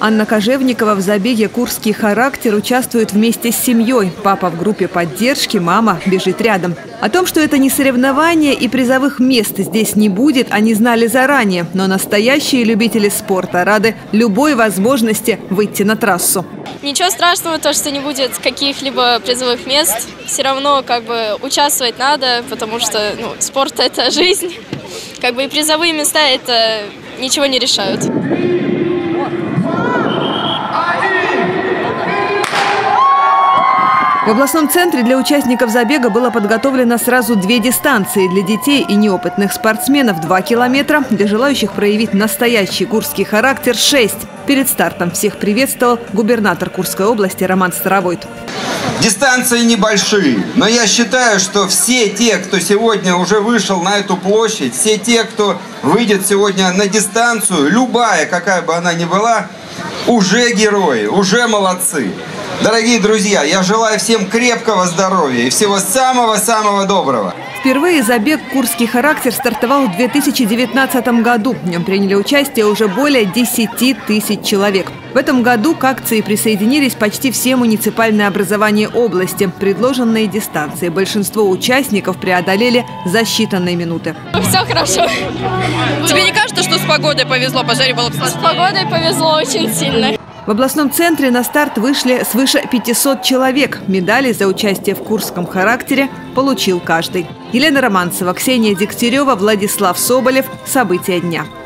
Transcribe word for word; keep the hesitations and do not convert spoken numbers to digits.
Анна Кожевникова в забеге «Курский характер» участвует вместе с семьей. Папа в группе поддержки, мама бежит рядом. О том, что это не соревнование и призовых мест здесь не будет, они знали заранее. Но настоящие любители спорта рады любой возможности выйти на трассу. Ничего страшного, то, что не будет каких-либо призовых мест. Все равно как бы участвовать надо, потому что ну, спорт – это жизнь. Как бы и призовые места – это ничего не решают. В областном центре для участников забега было подготовлено сразу две дистанции. Для детей и неопытных спортсменов два километра, для желающих проявить настоящий курский характер – шесть. Перед стартом всех приветствовал губернатор Курской области Роман Старовойт. Дистанции небольшие, но я считаю, что все те, кто сегодня уже вышел на эту площадь, все те, кто выйдет сегодня на дистанцию, любая, какая бы она ни была, уже герои, уже молодцы. Дорогие друзья, я желаю всем крепкого здоровья и всего самого-самого доброго. Впервые забег «Курский характер» стартовал в две тысячи девятнадцатом году. В нем приняли участие уже более десяти тысяч человек. В этом году к акции присоединились почти все муниципальные образования области. Предложенные дистанции большинство участников преодолели за считанные минуты. Все хорошо. Тебе не кажется, что с погодой повезло? По жаре было бы сложнее? С погодой повезло очень сильно. В областном центре на старт вышли свыше пятисот человек. Медали за участие в курском характере получил каждый. Елена Романцева, Ксения Дегтярева, Владислав Соболев. События дня.